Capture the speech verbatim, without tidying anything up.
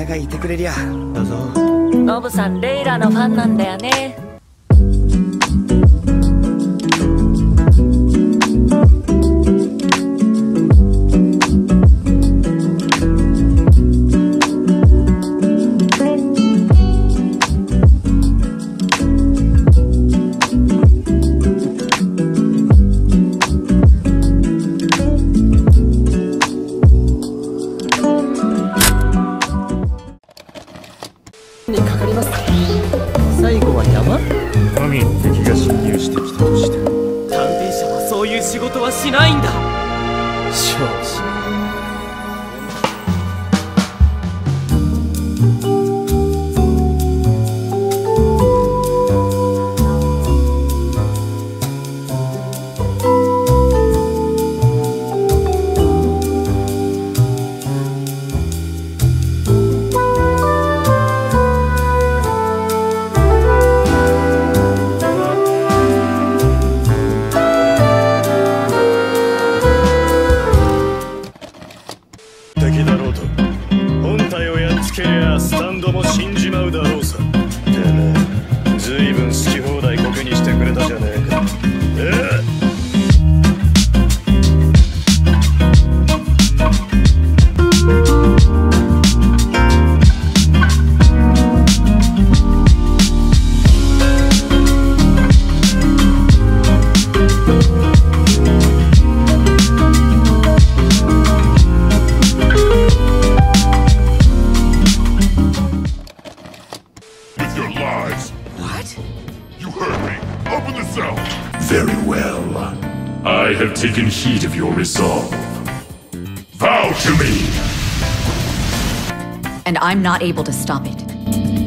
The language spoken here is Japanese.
ながいてくれりゃ。どうぞ。 ノブさんレイラのファンなんだよね。 にかかります。最後は山。 神、敵が侵入してきたとして。 探偵者はそういう仕事はしないんだ。 承知。 敵だろうと本体をやっつけりゃスタンドも死んじまうだろうさ。てめえずいぶん好き放題コケにしてくれたじゃねえか。ええ What? You heard me. Open the cell. Very well. I have taken heed of your resolve. Vow to me! And I'm not able to stop it.